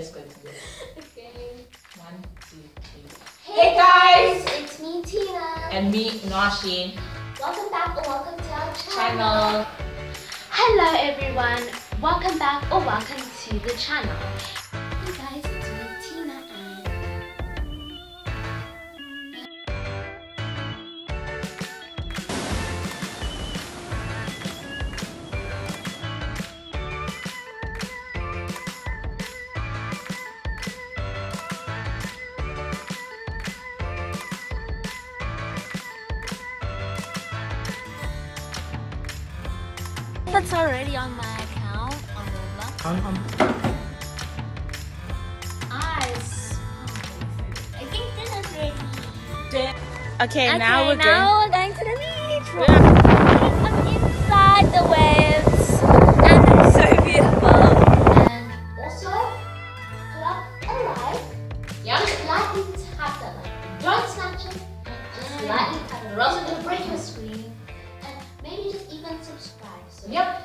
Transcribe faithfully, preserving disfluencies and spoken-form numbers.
let's continue. Okay. One, two, three. Hey, Hey guys! It's me, Tina. And me, Noashin. Welcome back or welcome to our channel. Channel. Hello everyone, welcome back or welcome to the channel. Hey guys, it's me, Tina, and That's already on my account on Roblox. Um, um. eyes. I think Tina's ready. Okay, Okay, now we're now going. we're going to the beach. I'm inside the waves, and it's so beautiful. And also, put up a like. Yeah. Just lightly tap that like. Don't smash it. Just lightly tap it. Or else it'll break your screen. And maybe just even subscribe. So Yep.